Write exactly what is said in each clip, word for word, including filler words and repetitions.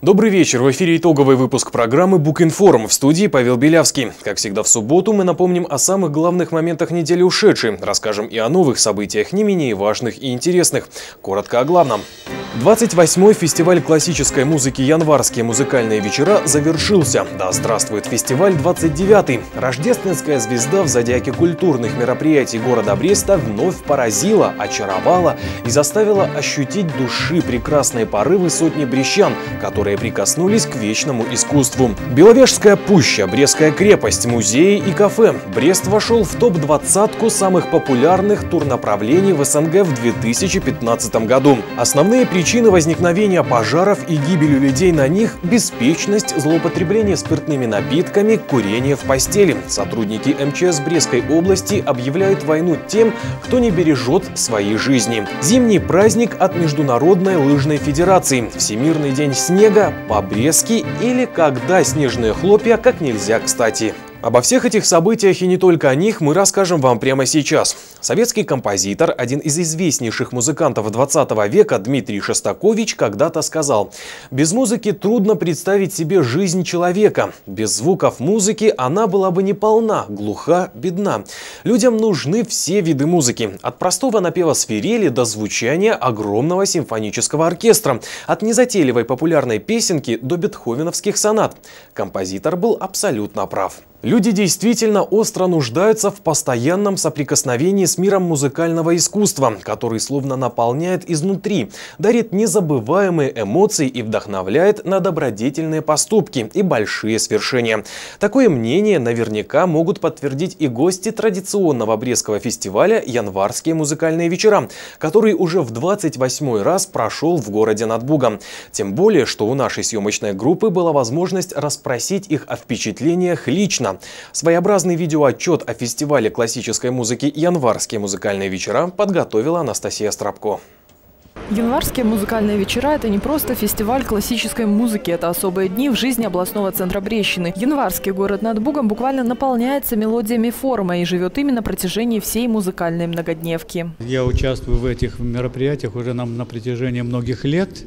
Добрый вечер. В эфире итоговый выпуск программы «Букинформ». В студии Павел Белявский. Как всегда в субботу мы напомним о самых главных моментах недели ушедшей. Расскажем и о новых событиях, не менее важных и интересных. Коротко о главном. двадцать восьмой фестиваль классической музыки «Январские музыкальные вечера» завершился. Да здравствует фестиваль двадцать девятый. Рождественская звезда в зодиаке культурных мероприятий города Бреста вновь поразила, очаровала и заставила ощутить души прекрасные порывы сотни брестян, которые прикоснулись к вечному искусству. Беловежская пуща, Брестская крепость, музеи и кафе. Брест вошел в топ-двадцатку самых популярных турнаправлений в СНГ в две тысячи пятнадцатом году. Основные причины возникновения пожаров и гибели людей на них – беспечность, злоупотребление спиртными напитками, курение в постели. Сотрудники эм че эс Брестской области объявляют войну тем, кто не бережет своей жизни. Зимний праздник от Международной лыжной федерации, Всемирный день снега, по-брестски или когда снежные хлопья как нельзя кстати. Обо всех этих событиях и не только о них мы расскажем вам прямо сейчас. Советский композитор, один из известнейших музыкантов двадцатого века Дмитрий Шостакович когда-то сказал: «Без музыки трудно представить себе жизнь человека. Без звуков музыки она была бы неполна, глуха, бедна. Людям нужны все виды музыки. От простого напева свирели до звучания огромного симфонического оркестра. От незатейливой популярной песенки до бетховеновских сонат». Композитор был абсолютно прав. Люди действительно остро нуждаются в постоянном соприкосновении с миром музыкального искусства, который словно наполняет изнутри, дарит незабываемые эмоции и вдохновляет на добродетельные поступки и большие свершения. Такое мнение наверняка могут подтвердить и гости традиционного Брестского фестиваля «Январские музыкальные вечера», который уже в двадцать восьмой раз прошел в городе над Бугом. Тем более, что у нашей съемочной группы была возможность расспросить их о впечатлениях лично. Своеобразный видеоотчет о фестивале классической музыки «Январские музыкальные вечера» подготовила Анастасия Страбко. Январские музыкальные вечера – это не просто фестиваль классической музыки, это особые дни в жизни областного центра Брестщины. Январский город над Бугом буквально наполняется мелодиями форума и живет именно на протяжении всей музыкальной многодневки. Я участвую в этих мероприятиях уже на, на протяжении многих лет.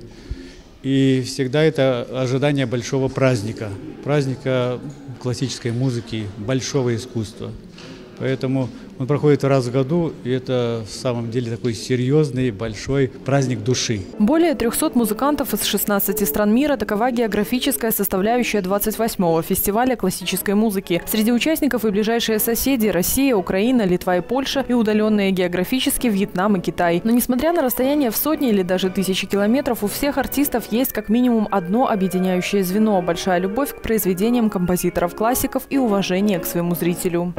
И всегда это ожидание большого праздника, праздника классической музыки, большого искусства. Поэтому он проходит раз в году, и это в самом деле такой серьезный, большой праздник души. Более трёхсот музыкантов из шестнадцати стран мира – такова географическая составляющая двадцать восьмого фестиваля классической музыки. Среди участников и ближайшие соседи – Россия, Украина, Литва и Польша, и удаленные географически Вьетнам и Китай. Но несмотря на расстояние в сотни или даже тысячи километров, у всех артистов есть как минимум одно объединяющее звено – большая любовь к произведениям композиторов-классиков и уважение к своему зрителю.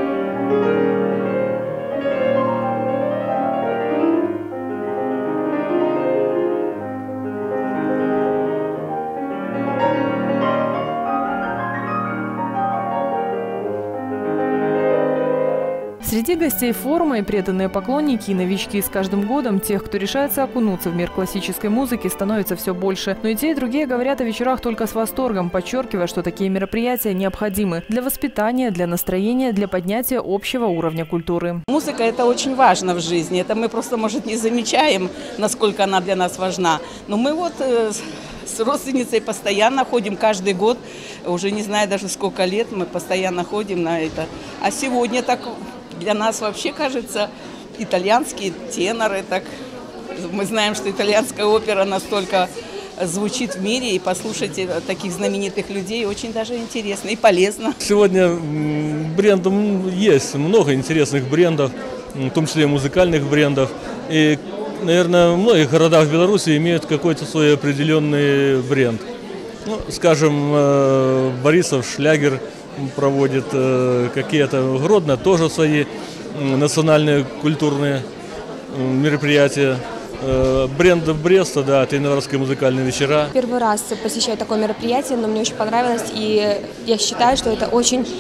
Среди гостей форума и преданные поклонники, и новички с каждым годом тех, кто решается окунуться в мир классической музыки, становится все больше. Но и те, и другие говорят о вечерах только с восторгом, подчеркивая, что такие мероприятия необходимы для воспитания, для настроения, для поднятия общего уровня культуры. Музыка – это очень важно в жизни. Это мы просто, может, не замечаем, насколько она для нас важна. Но мы вот э, с родственницей постоянно ходим каждый год, уже не знаю даже сколько лет, мы постоянно ходим на это. А сегодня так... Для нас вообще, кажется, итальянские теноры, так мы знаем, что итальянская опера настолько звучит в мире, и послушать таких знаменитых людей очень даже интересно и полезно. Сегодня брендом есть много интересных брендов, в том числе музыкальных брендов. И, наверное, в многих городах Беларуси имеют какой-то свой определенный бренд. Ну, скажем, Борисов шлягер проводит какие-то, Гродно тоже свои национальные культурные мероприятия. Бренд Бреста, да, это январские музыкальные вечера. Первый раз посещаю такое мероприятие, но мне очень понравилось, и я считаю, что это очень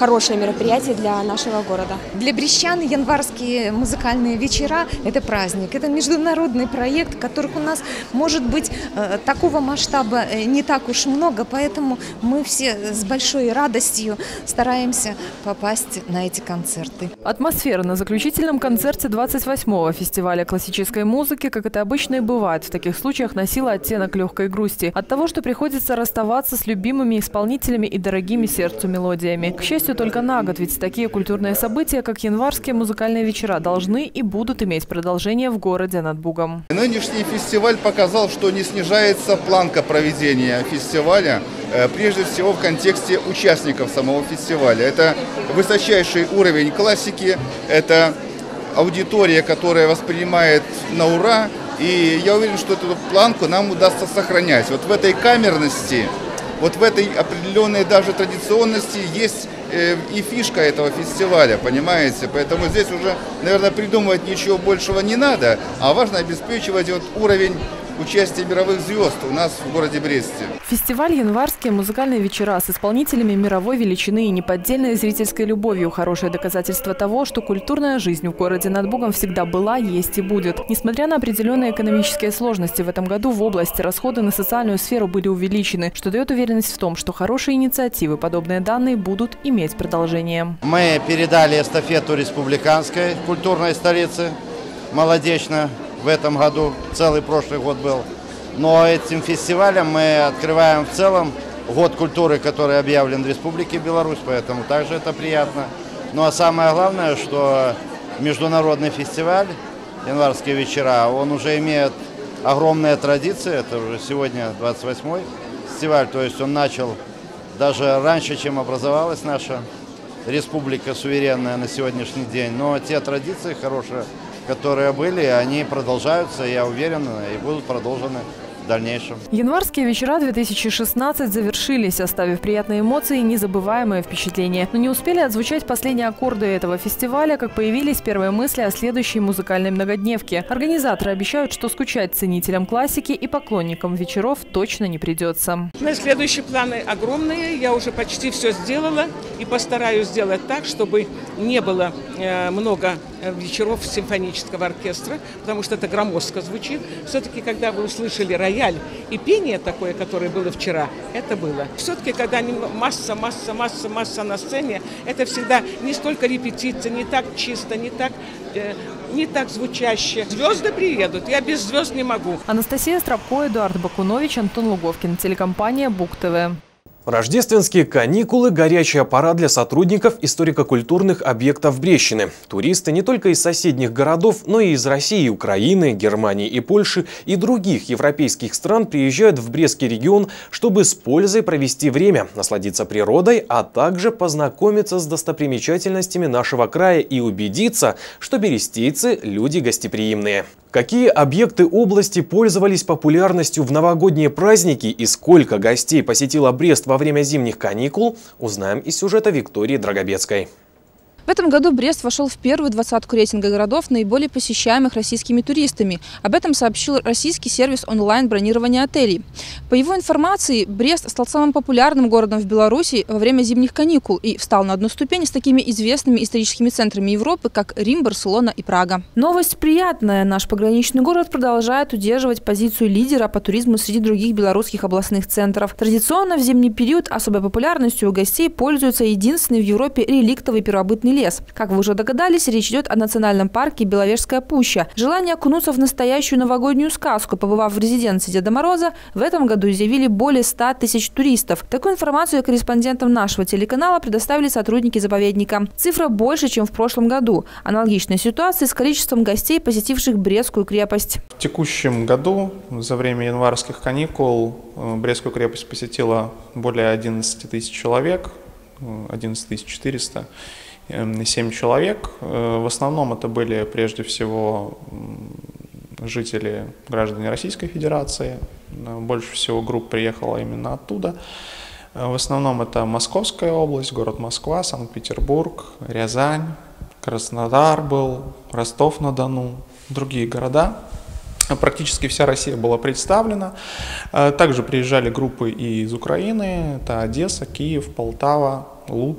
хорошее мероприятие для нашего города. Для брестчан январские музыкальные вечера – это праздник. Это международный проект, которых у нас, может быть, такого масштаба не так уж много, поэтому мы все с большой радостью стараемся попасть на эти концерты. Атмосфера на заключительном концерте двадцать восьмого фестиваля классической музыки, как это обычно и бывает в таких случаях, носила оттенок легкой грусти от того, что приходится расставаться с любимыми исполнителями и дорогими сердцу мелодиями. К счастью, только на год, ведь такие культурные события, как январские музыкальные вечера, должны и будут иметь продолжение в городе над Бугом. Нынешний фестиваль показал, что не снижается планка проведения фестиваля, прежде всего в контексте участников самого фестиваля. Это высочайший уровень классики, это аудитория, которая воспринимает на ура, и я уверен, что эту планку нам удастся сохранять. Вот в этой камерности, вот в этой определенной даже традиционности есть и фишка этого фестиваля, понимаете? Поэтому здесь уже, наверное, придумывать ничего большего не надо, а важно обеспечивать вот уровень участия мировых звезд у нас в городе Бресте. Фестиваль «Январские музыкальные вечера» с исполнителями мировой величины и неподдельной зрительской любовью – хорошее доказательство того, что культурная жизнь в городе над Бугом всегда была, есть и будет. Несмотря на определенные экономические сложности, в этом году в области расходы на социальную сферу были увеличены, что дает уверенность в том, что хорошие инициативы, подобные данные, будут иметь продолжение. Мы передали эстафету республиканской культурной столицы, молодечно. В этом году, целый прошлый год был. Но этим фестивалем мы открываем в целом год культуры, который объявлен в Республике Беларусь, поэтому также это приятно. Ну а самое главное, что международный фестиваль «Январские вечера», он уже имеет огромные традиции, это уже сегодня двадцать восьмой фестиваль, то есть он начал даже раньше, чем образовалась наша республика суверенная на сегодняшний день. Но те традиции хорошие, которые были, они продолжаются, я уверен, и будут продолжены в дальнейшем. Январские вечера две тысячи шестнадцать завершились, оставив приятные эмоции и незабываемые впечатления. Но не успели отзвучать последние аккорды этого фестиваля, как появились первые мысли о следующей музыкальной многодневке. Организаторы обещают, что скучать ценителям классики и поклонникам вечеров точно не придется. Мои следующие планы огромные. Я уже почти все сделала и постараюсь сделать так, чтобы не было э, много вечеров симфонического оркестра, потому что это громоздко звучит. Все-таки, когда вы услышали рояль и пение такое, которое было вчера, это было. Все-таки, когда масса, масса, масса, масса на сцене, это всегда не столько репетиция, не так чисто, не так, э, не так звучаще. Звезды приедут, я без звезд не могу. Анастасия Стропко, Эдуард Бакунович, Антон Луговкин, телекомпания БугТВ. Рождественские каникулы – горячая пора для сотрудников историко-культурных объектов Брестщины. Туристы не только из соседних городов, но и из России, Украины, Германии и Польши и других европейских стран приезжают в Брестский регион, чтобы с пользой провести время, насладиться природой, а также познакомиться с достопримечательностями нашего края и убедиться, что берестейцы – люди гостеприимные. Какие объекты области пользовались популярностью в новогодние праздники и сколько гостей посетила Брест во время зимних каникул, узнаем из сюжета Виктории Драгобецкой. В этом году Брест вошел в первую двадцатку рейтинга городов, наиболее посещаемых российскими туристами. Об этом сообщил российский сервис онлайн-бронирования отелей. По его информации, Брест стал самым популярным городом в Беларуси во время зимних каникул и встал на одну ступень с такими известными историческими центрами Европы, как Рим, Барселона и Прага. Новость приятная. Наш пограничный город продолжает удерживать позицию лидера по туризму среди других белорусских областных центров. Традиционно в зимний период особой популярностью у гостей пользуется единственный в Европе реликтовый первобытный лес. Как вы уже догадались, речь идет о национальном парке Беловежская пуща. Желание окунуться в настоящую новогоднюю сказку, побывав в резиденции Деда Мороза, в этом году изъявили более ста тысяч туристов. Такую информацию корреспондентам нашего телеканала предоставили сотрудники заповедника. Цифра больше, чем в прошлом году. Аналогичная ситуация с количеством гостей, посетивших Брестскую крепость. В текущем году, за время январских каникул, Брестскую крепость посетило более одиннадцати тысяч человек, одиннадцать тысяч четыреста. семь человек. В основном это были прежде всего жители, граждане Российской Федерации. Больше всего групп приехало именно оттуда. В основном это Московская область, город Москва, Санкт-Петербург, Рязань, Краснодар был, Ростов-на-Дону, другие города. Практически вся Россия была представлена. Также приезжали группы и из Украины. Это Одесса, Киев, Полтава, Луцк.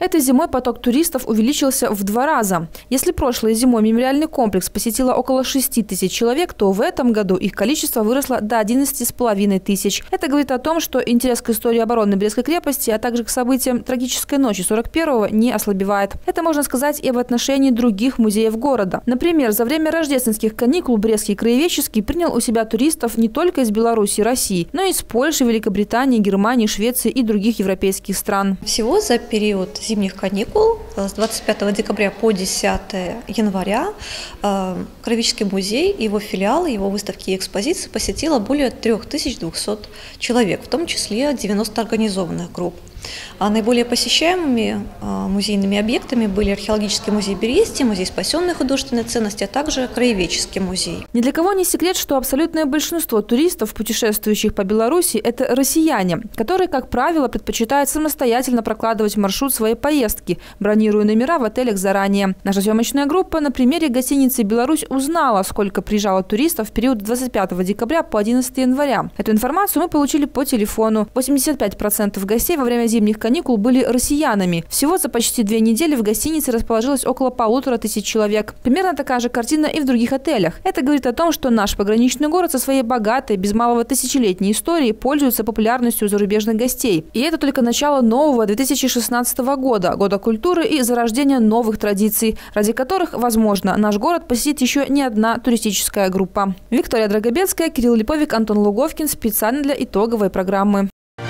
Этой зимой поток туристов увеличился в два раза. Если прошлой зимой мемориальный комплекс посетило около шести тысяч человек, то в этом году их количество выросло до одиннадцати с половиной тысяч. Это говорит о том, что интерес к истории обороны Брестской крепости, а также к событиям трагической ночи сорок первого не ослабевает. Это можно сказать и в отношении других музеев города. Например, за время рождественских каникул Брестский краеведческий принял у себя туристов не только из Беларуси и России, но и из Польши, Великобритании, Германии, Швеции и других европейских стран. Всего за период зимних каникул с двадцать пятого декабря по десятое января Краеведческий музей, его филиалы, его выставки и экспозиции посетило более трёх тысяч двухсот человек, в том числе девяноста организованных групп. А наиболее посещаемыми музейными объектами были археологический музей Бересте, музей спасенной художественной ценности, а также краеведческий музей. Ни для кого не секрет, что абсолютное большинство туристов, путешествующих по Беларуси, это россияне, которые, как правило, предпочитают самостоятельно прокладывать маршрут своей поездки, бронируя номера в отелях заранее. Наша съемочная группа на примере гостиницы «Беларусь» узнала, сколько приезжало туристов в период с двадцать пятого декабря по одиннадцатое января. Эту информацию мы получили по телефону. восемьдесят пять процентов гостей во время зимних каникул были россиянами. Всего за почти две недели в гостинице расположилось около полутора тысяч человек. Примерно такая же картина и в других отелях. Это говорит о том, что наш пограничный город со своей богатой, без малого тысячелетней историей пользуется популярностью у зарубежных гостей. И это только начало нового две тысячи шестнадцатого года, года культуры и зарождения новых традиций, ради которых, возможно, наш город посетит еще не одна туристическая группа. Виктория Драгобецкая, Кирилл Липовик, Антон Луговкин. Специально для итоговой программы.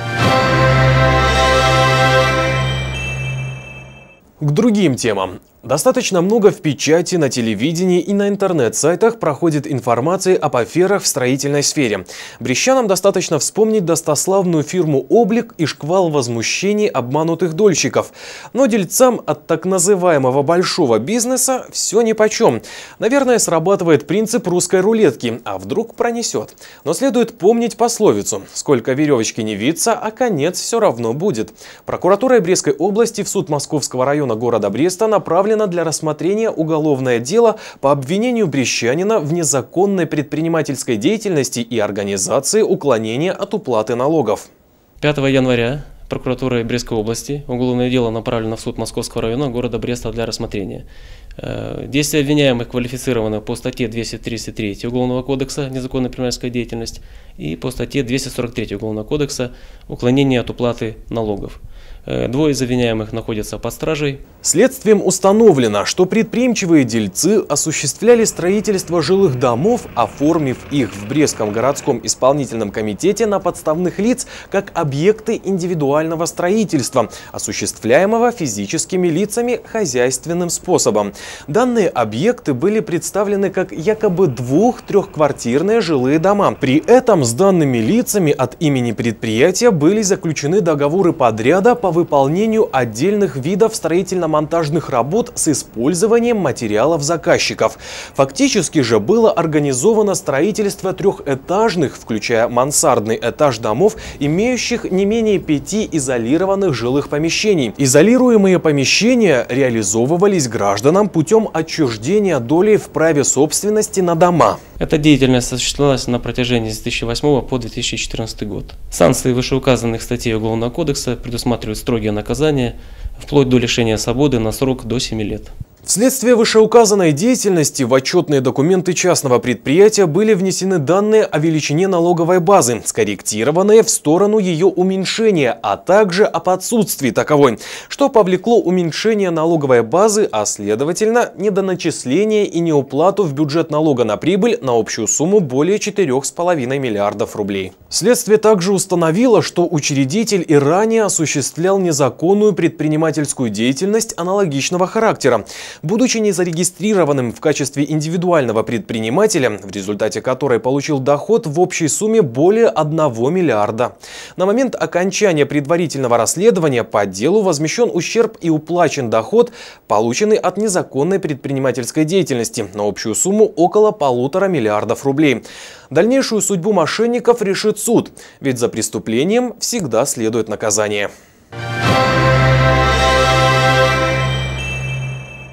К другим темам. Достаточно много в печати, на телевидении и на интернет-сайтах проходит информации об аферах в строительной сфере. Брестчанам достаточно вспомнить достославную фирму «Облик» и шквал возмущений обманутых дольщиков. Но дельцам от так называемого большого бизнеса все нипочем. Наверное, срабатывает принцип русской рулетки, а вдруг пронесет. Но следует помнить пословицу: сколько веревочки не виться, а конец все равно будет. Прокуратурой Брестской области в суд Московского района города Бреста направлена для рассмотрения уголовное дело по обвинению брестчанина в незаконной предпринимательской деятельности и организации уклонения от уплаты налогов. пятого января прокуратурой Брестской области уголовное дело направлено в суд Московского района города Бреста для рассмотрения. Действия обвиняемых квалифицированы по статье двести тридцать три Уголовного кодекса «Незаконная предпринимательская деятельность» и по статье двести сорок три Уголовного кодекса «Уклонение от уплаты налогов». Двое из обвиняемых находятся под стражей. Следствием установлено, что предприимчивые дельцы осуществляли строительство жилых домов, оформив их в Брестском городском исполнительном комитете на подставных лиц как объекты индивидуального строительства, осуществляемого физическими лицами хозяйственным способом. Данные объекты были представлены как якобы двух-трехквартирные жилые дома. При этом с данными лицами от имени предприятия были заключены договоры подряда по выполнению отдельных видов строительно-монтажных работ с использованием материалов заказчиков. Фактически же было организовано строительство трехэтажных, включая мансардный этаж домов, имеющих не менее пяти изолированных жилых помещений. Изолируемые помещения реализовывались гражданам путем отчуждения доли в праве собственности на дома. Эта деятельность осуществлялась на протяжении с две тысячи восьмого по две тысячи четырнадцатый год. Санкции вышеуказанных статей Уголовного кодекса предусматривают строгие наказания, вплоть до лишения свободы на срок до семи лет. Вследствие вышеуказанной деятельности в отчетные документы частного предприятия были внесены данные о величине налоговой базы, скорректированные в сторону ее уменьшения, а также об отсутствии таковой, что повлекло уменьшение налоговой базы, а следовательно недоначисление и неуплату в бюджет налога на прибыль на общую сумму более четырёх с половиной миллиардов рублей. Следствие также установило, что учредитель и ранее осуществлял незаконную предпринимательскую деятельность аналогичного характера. Будучи незарегистрированным в качестве индивидуального предпринимателя, в результате которой получил доход в общей сумме более одного миллиарда. На момент окончания предварительного расследования по делу возмещен ущерб и уплачен доход, полученный от незаконной предпринимательской деятельности, на общую сумму около полутора миллиардов рублей. Дальнейшую судьбу мошенников решит суд, ведь за преступлением всегда следует наказание.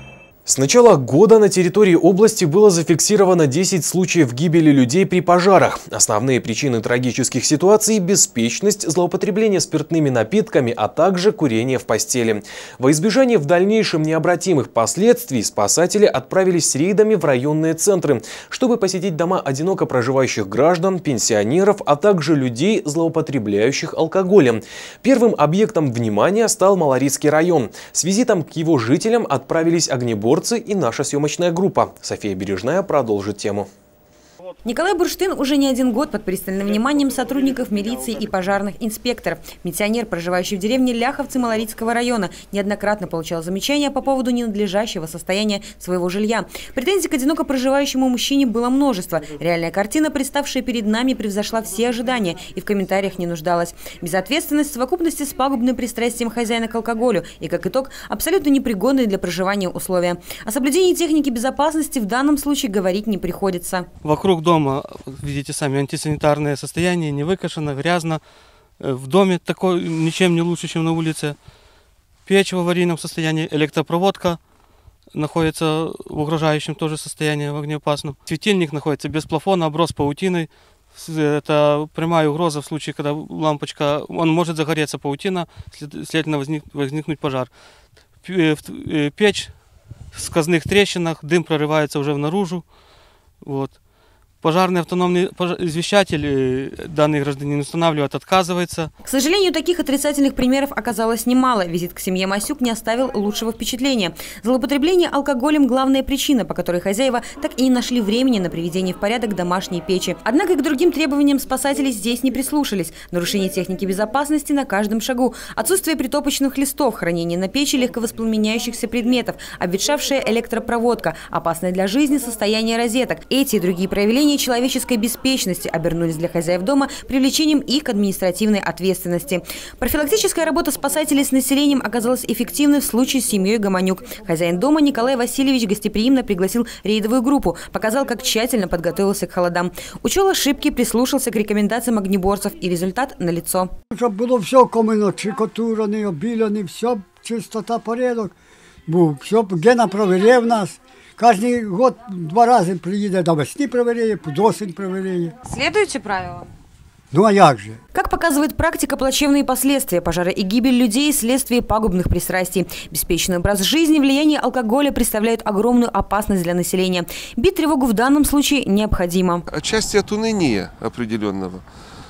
С начала года на территории области было зафиксировано десять случаев гибели людей при пожарах. Основные причины трагических ситуаций – беспечность, злоупотребление спиртными напитками, а также курение в постели. Во избежание в дальнейшем необратимых последствий спасатели отправились с рейдами в районные центры, чтобы посетить дома одиноко проживающих граждан, пенсионеров, а также людей, злоупотребляющих алкоголем. Первым объектом внимания стал Малорицкий район. С визитом к его жителям отправились огнеборцы и наша съемочная группа. София Бережная продолжит тему. Николай Бурштин уже не один год под пристальным вниманием сотрудников милиции и пожарных инспекторов. Пенсионер, проживающий в деревне Ляховцы Малорицкого района, неоднократно получал замечания по поводу ненадлежащего состояния своего жилья. Претензий к одиноко проживающему мужчине было множество. Реальная картина, представшая перед нами, превзошла все ожидания и в комментариях не нуждалась. Безответственность в совокупности с пагубным пристрастием хозяина к алкоголю и, как итог, абсолютно непригодные для проживания условия. О соблюдении техники безопасности в данном случае говорить не приходится. Вокруг дома, видите сами, антисанитарное состояние, не выкошено, грязно. В доме такое ничем не лучше, чем на улице. Печь в аварийном состоянии, электропроводка находится в угрожающем тоже состоянии, в огнеопасном. Светильник находится без плафона, оброс паутиной. Это прямая угроза в случае, когда лампочка, он может загореться, паутина, следовательно возник, возникнуть пожар. Печь в сквозных трещинах, дым прорывается уже наружу. Вот. Пожарный автономный извещатель данный гражданин устанавливает, отказывается. К сожалению, таких отрицательных примеров оказалось немало. Визит к семье Масюк не оставил лучшего впечатления. Злоупотребление алкоголем – главная причина, по которой хозяева так и не нашли времени на приведение в порядок домашней печи. Однако к другим требованиям спасатели здесь не прислушались. Нарушение техники безопасности на каждом шагу, отсутствие притопочных листов, хранение на печи легковоспламеняющихся предметов, обветшавшая электропроводка, опасное для жизни состояние розеток. Эти и другие проявления человеческой беспечности обернулись для хозяев дома привлечением их к административной ответственности. Профилактическая работа спасателей с населением оказалась эффективной в случае с семьей Гомонюк. Хозяин дома Николай Васильевич гостеприимно пригласил рейдовую группу, показал, как тщательно подготовился к холодам. Учел ошибки, прислушался к рекомендациям огнеборцев, и результат налицо. Щоб було все комино, чикотурений, обіляний, все, чистота, порядок був, все, Гена провіряв нас. Каждый год два раза приедет, навесні проверяє, досень проверяє. Следуете правилам? Ну а як же? Как показывает практика, плачевные последствия пожара и гибель людей вследствие пагубных пристрастий. Беспечный образ жизни, влияние алкоголя представляют огромную опасность для населения. Бить тревогу в данном случае необходимо. Отчасти от уныния определенного.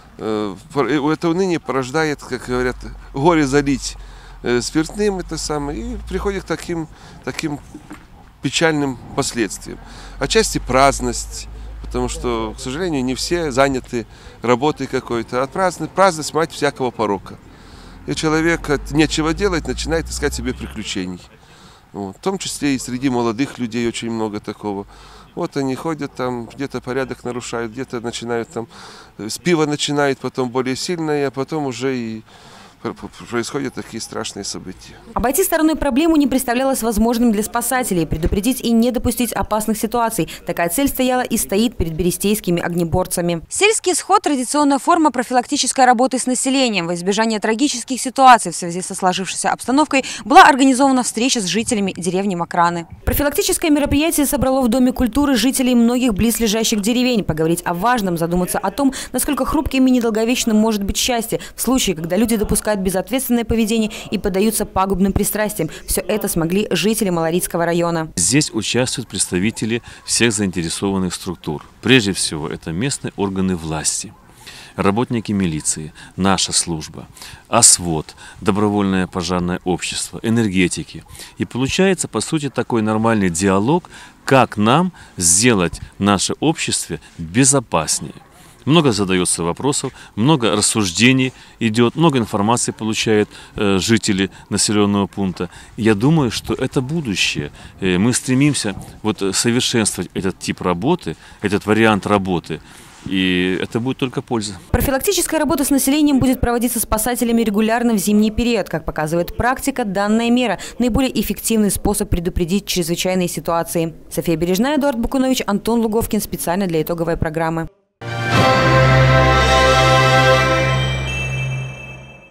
Это уныние порождает, как говорят, горе залить спиртным, это самое, и приходит к таким, таким печальным последствиям. Отчасти праздность, потому что, к сожалению, не все заняты работой какой-то. А праздность, праздность мать всякого порока. И человек от нечего делать начинает искать себе приключений. Вот. В том числе и среди молодых людей очень много такого. Вот они ходят там, где-то порядок нарушают, где-то начинают там, с пива начинает, потом более сильное, а потом уже и происходят такие страшные события. Обойти стороной проблему не представлялось возможным для спасателей. Предупредить и не допустить опасных ситуаций. Такая цель стояла и стоит перед берестейскими огнеборцами. Сельский сход – традиционная форма профилактической работы с населением. Во избежание трагических ситуаций в связи со сложившейся обстановкой была организована встреча с жителями деревни Макраны. Профилактическое мероприятие собрало в Доме культуры жителей многих близлежащих деревень. Поговорить о важном, задуматься о том, насколько хрупким и недолговечным может быть счастье в случае, когда люди допускают безответственное поведение и поддаются пагубным пристрастиям. Все это смогли жители Малорицкого района. Здесь участвуют представители всех заинтересованных структур. Прежде всего, это местные органы власти, работники милиции, наша служба, ОСВОД, добровольное пожарное общество, энергетики. И получается, по сути, такой нормальный диалог, как нам сделать наше общество безопаснее. Много задается вопросов, много рассуждений идет, много информации получают э, жители населенного пункта. Я думаю, что это будущее. Э, мы стремимся вот, совершенствовать этот тип работы, этот вариант работы. И это будет только польза. Профилактическая работа с населением будет проводиться спасателями регулярно в зимний период. Как показывает практика, данная мера – наиболее эффективный способ предупредить чрезвычайные ситуации. София Бережная, Эдуард Букунович, Антон Луговкин. Специально для итоговой программы. В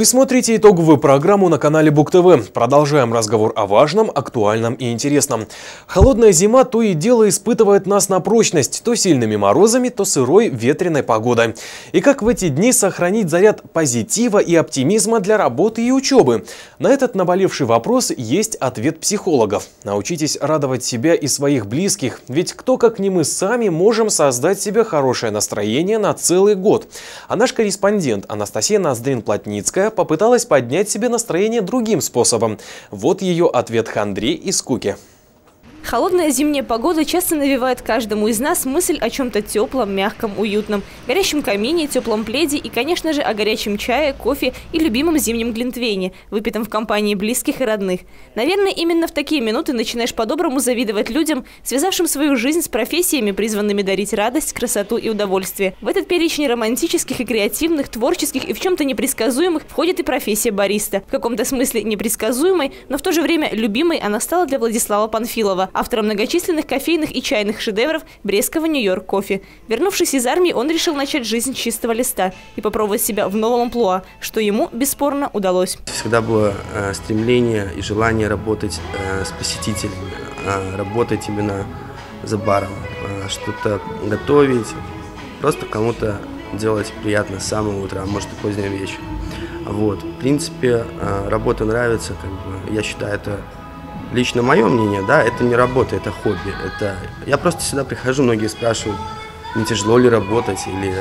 Вы смотрите итоговую программу на канале Бук ТВ. Продолжаем разговор о важном, актуальном и интересном. Холодная зима то и дело испытывает нас на прочность. То сильными морозами, то сырой ветреной погодой. И как в эти дни сохранить заряд позитива и оптимизма для работы и учебы? На этот наболевший вопрос есть ответ психологов. Научитесь радовать себя и своих близких. Ведь кто, как не мы сами, можем создать себе хорошее настроение на целый год. А наш корреспондент Анастасия Ноздрин-Плотницкая попыталась поднять себе настроение другим способом. Вот ее ответ хандре и скуке. Холодная зимняя погода часто навевает каждому из нас мысль о чем-то теплом, мягком, уютном, горящем камине, теплом пледе и, конечно же, о горячем чае, кофе и любимом зимнем глинтвейне, выпитом в компании близких и родных. Наверное, именно в такие минуты начинаешь по-доброму завидовать людям, связавшим свою жизнь с профессиями, призванными дарить радость, красоту и удовольствие. В этот перечень романтических и креативных, творческих и в чем-то непредсказуемых входит и профессия бариста. В каком-то смысле непредсказуемой, но в то же время любимой она стала для Владислава Панфилова, автора многочисленных кофейных и чайных шедевров брестского Нью-Йорк кофе. Вернувшись из армии, он решил начать жизнь с чистого листа и попробовать себя в новом амплуа, что ему бесспорно удалось. Всегда было э, стремление и желание работать э, с посетителями, э, работать именно за баром, э, что-то готовить, просто кому-то делать приятно с самого утра, а может и поздним вечером. Вот. В принципе, э, работа нравится, как бы, я считаю, это лично мое мнение, да, это не работа, это хобби. Это... Я просто сюда прихожу, многие спрашивают, не тяжело ли работать, или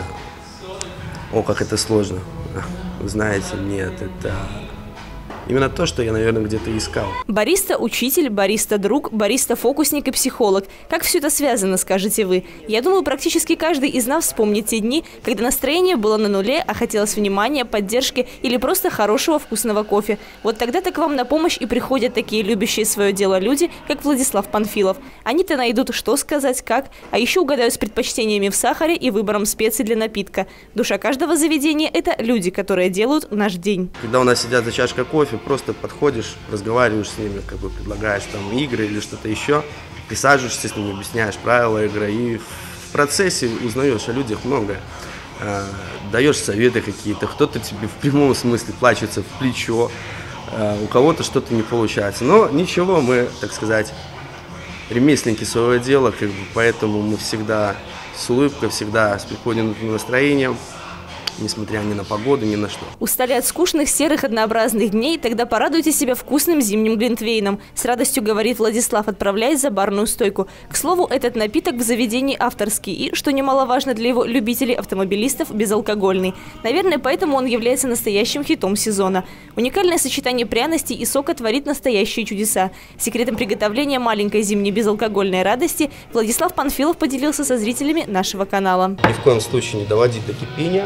о, как это сложно. Вы знаете, нет, это именно то, что я, наверное, где-то искал. Бариста – учитель, бариста-друг, бариста-фокусник и психолог. Как все это связано, скажете вы? Я думаю, практически каждый из нас вспомнит те дни, когда настроение было на нуле, а хотелось внимания, поддержки или просто хорошего вкусного кофе. Вот тогда-то к вам на помощь и приходят такие любящие свое дело люди, как Владислав Панфилов. Они-то найдут, что сказать, как, а еще угадают с предпочтениями в сахаре и выбором специй для напитка. Душа каждого заведения – это люди, которые делают наш день. Когда у нас сидят за чашкой кофе, просто подходишь, разговариваешь с ними, как бы предлагаешь там игры или что-то еще, присаживаешься с ними, объясняешь правила игры, и в процессе узнаешь о людях многое, э, даешь советы какие-то, кто-то тебе в прямом смысле плачется в плечо, э, у кого-то что-то не получается, но ничего, мы, так сказать, ремесленники своего дела, как бы, поэтому мы всегда с улыбкой, всегда с приподнятым настроением, несмотря ни на погоду, ни на что. Устали от скучных, серых, однообразных дней? Тогда порадуйте себя вкусным зимним глинтвейном. С радостью говорит Владислав, отправляясь за барную стойку. К слову, этот напиток в заведении авторский и, что немаловажно для его любителей автомобилистов, безалкогольный. Наверное, поэтому он является настоящим хитом сезона. Уникальное сочетание пряностей и сока творит настоящие чудеса. Секретом приготовления маленькой зимней безалкогольной радости Владислав Панфилов поделился со зрителями нашего канала. Ни в коем случае не доводить до кипения.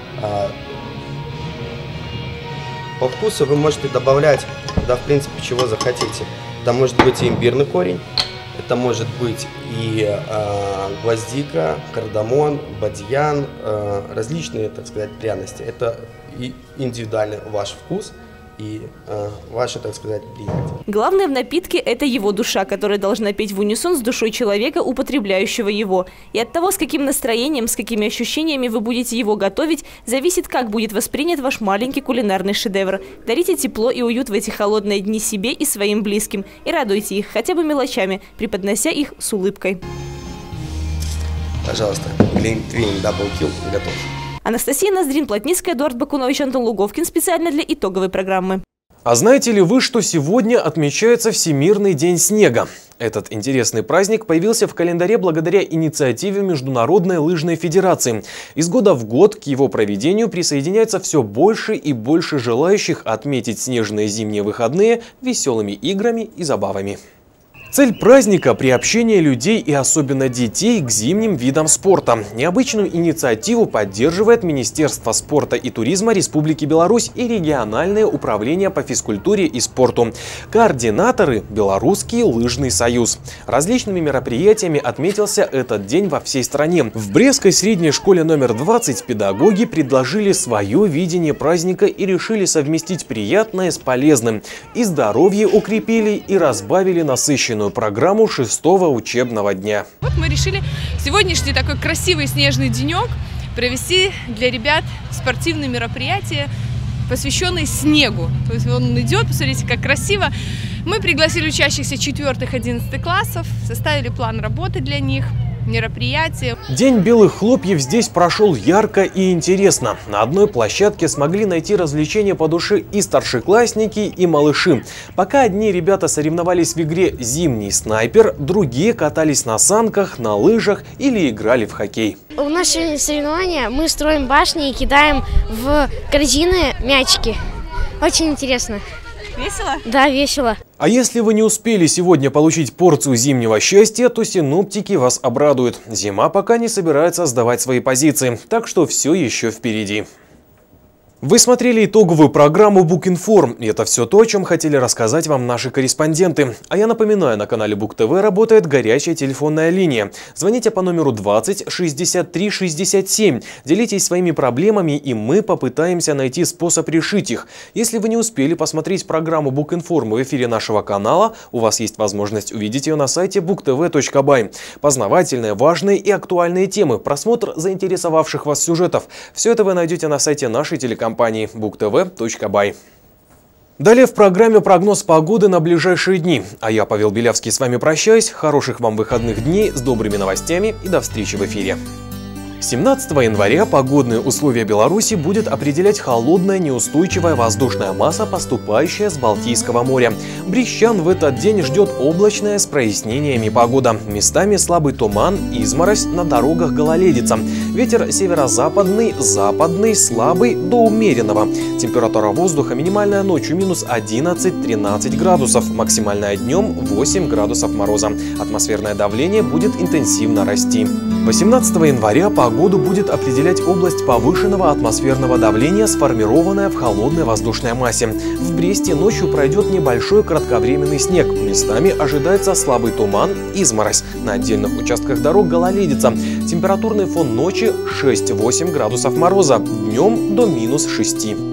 По вкусу вы можете добавлять, да, в принципе, чего захотите. Это может быть и имбирный корень, это может быть и э, гвоздика, кардамон, бадьян, э, различные, так сказать, пряности. Это и индивидуальный ваш вкус и э, ваше, так сказать, приятие. Главное в напитке – это его душа, которая должна петь в унисон с душой человека, употребляющего его. И от того, с каким настроением, с какими ощущениями вы будете его готовить, зависит, как будет воспринят ваш маленький кулинарный шедевр. Дарите тепло и уют в эти холодные дни себе и своим близким. И радуйте их хотя бы мелочами, преподнося их с улыбкой. Пожалуйста, глинтвейн Double Kill готов. Анастасия Ноздрин-Плотницкая, Эдуард Бакунович, Антон Луговкин. Специально для итоговой программы. А знаете ли вы, что сегодня отмечается Всемирный день снега? Этот интересный праздник появился в календаре благодаря инициативе Международной лыжной федерации. Из года в год к его проведению присоединяется все больше и больше желающих отметить снежные зимние выходные веселыми играми и забавами. Цель праздника – приобщение людей и особенно детей к зимним видам спорта. Необычную инициативу поддерживает Министерство спорта и туризма Республики Беларусь и региональное управление по физкультуре и спорту. Координаторы – Белорусский лыжный союз. Различными мероприятиями отметился этот день во всей стране. В Брестской средней школе номер двадцать педагоги предложили свое видение праздника и решили совместить приятное с полезным. И здоровье укрепили, и разбавили насыщенную программу шестого учебного дня. Вот мы решили сегодняшний такой красивый снежный денек провести для ребят спортивные мероприятия, посвященный снегу. То есть он идет, посмотрите, как красиво. Мы пригласили учащихся четвёртых-одиннадцатых классов, составили план работы для них, мероприятия. День белых хлопьев здесь прошел ярко и интересно. На одной площадке смогли найти развлечения по душе и старшеклассники, и малыши. Пока одни ребята соревновались в игре «Зимний снайпер», другие катались на санках, на лыжах или играли в хоккей. У нас сегодня соревнования, мы строим башни и кидаем в корзины мячики. Очень интересно. Весело? Да, весело. А если вы не успели сегодня получить порцию зимнего счастья, то синоптики вас обрадуют. Зима пока не собирается сдавать свои позиции, так что все еще впереди. Вы смотрели итоговую программу Букинформ, и это все то, о чем хотели рассказать вам наши корреспонденты. А я напоминаю, на канале Бук ТВ работает горячая телефонная линия. Звоните по номеру двадцать шестьдесят три шестьдесят семь, делитесь своими проблемами, и мы попытаемся найти способ решить их. Если вы не успели посмотреть программу Букинформ в эфире нашего канала, у вас есть возможность увидеть ее на сайте бук тэ вэ точка бай. Познавательные, важные и актуальные темы, просмотр заинтересовавших вас сюжетов – все это вы найдете на сайте нашей телекомпании. компании бук тэ вэ точка бай. Далее в программе прогноз погоды на ближайшие дни. А я, Павел Белявский, с вами прощаюсь. Хороших вам выходных дней с добрыми новостями и до встречи в эфире. семнадцатого января погодные условия Беларуси будет определять холодная неустойчивая воздушная масса, поступающая с Балтийского моря. Брестян в этот день ждет облачная с прояснениями погода. Местами слабый туман, изморозь, на дорогах гололедица. Ветер северо-западный, западный, слабый до умеренного. Температура воздуха минимальная ночью минус одиннадцать-тринадцать градусов, максимальная днем восемь градусов мороза. Атмосферное давление будет интенсивно расти. восемнадцатого января погоду будет определять область повышенного атмосферного давления, сформированная в холодной воздушной массе. В Бресте ночью пройдет небольшой кратковременный снег. Местами ожидается слабый туман, изморозь. На отдельных участках дорог гололедица. Температурный фон ночи шесть-восемь градусов мороза, днем до минус шести.